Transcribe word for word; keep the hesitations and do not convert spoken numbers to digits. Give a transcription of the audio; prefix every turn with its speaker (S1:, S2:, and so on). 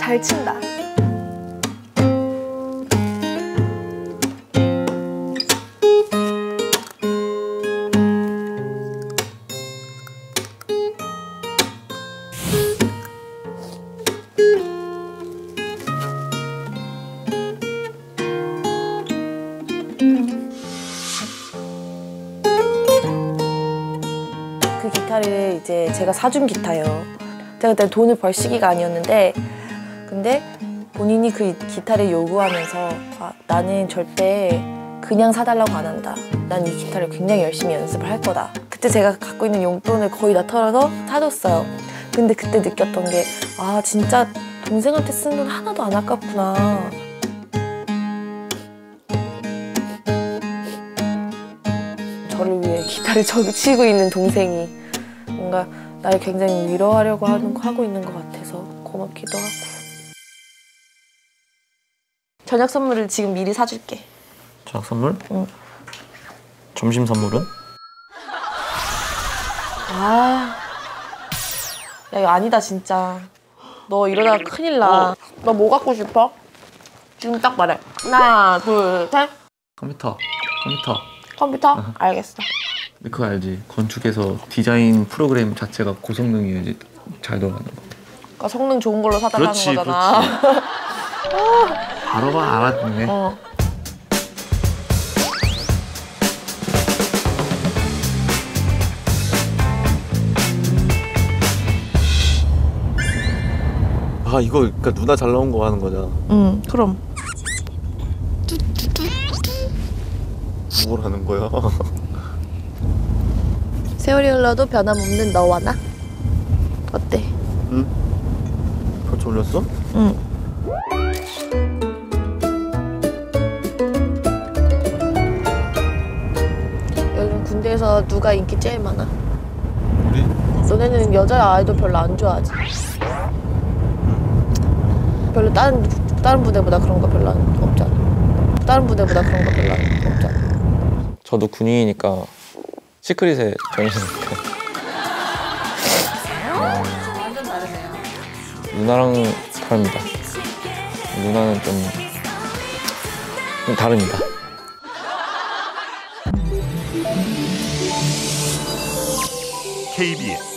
S1: 잘 친다. 그 기타를 이제 제가 사준 기타예요. 제가 그때 돈을 벌 시기가 아니었는데, 근데 본인이 그 기타를 요구하면서 아, 나는 절대 그냥 사달라고 안 한다. 난 이 기타를 굉장히 열심히 연습을 할 거다. 그때 제가 갖고 있는 용돈을 거의 다 털어서 사줬어요. 근데 그때 느꼈던 게 아, 진짜 동생한테 쓴 돈 하나도 안 아깝구나. 저를 위해 기타를 치고 있는 동생이 뭔가 나를 굉장히 위로하려고 하는, 하고 있는 것 같아서 고맙기도 하고. 저녁 선물을 지금 미리 사줄게.
S2: 저녁 선물?
S1: 응.
S2: 점심 선물은?
S1: 아, 야 이거 아니다 진짜. 너 이러다가 큰일 나. 어. 너 뭐 갖고 싶어? 지금 딱 말해. 하나, 둘, 셋.
S2: 컴퓨터. 컴퓨터.
S1: 컴퓨터?
S2: 어.
S1: 알겠어.
S2: 그거 알지? 건축에서 디자인 프로그램 자체가 고성능이어야지 잘 돌아가는 거.
S1: 그러니까 성능 좋은 걸로 사달라는
S2: 그렇지,
S1: 거잖아.
S2: 그렇지. 바로만 알아듣네.
S1: 어.
S2: 아 이거 그러니까 누나 잘 나온 거 하는 거잖아.
S1: 응, 그럼.
S2: 뭘 하는 거야?
S1: 세월이 흘러도 변함없는 너와 나? 어때?
S2: 응? 벌써 올렸어?
S1: 응. 요즘 군대에서 누가 인기 제일 많아?
S2: 우리?
S1: 너네는 여자 아이돌 별로 안 좋아하지? 별로 다른 다른 부대보다 그런 거 별로 안, 없잖아. 다른 부대보다 그런 거 별로 안, 없잖아.
S2: 저도 군인이니까 시크릿에 전역이니까. 어,
S1: 완전 다르네요.
S2: 누나랑 다릅니다. 누나는 좀, 좀 다릅니다.
S3: 케이비에스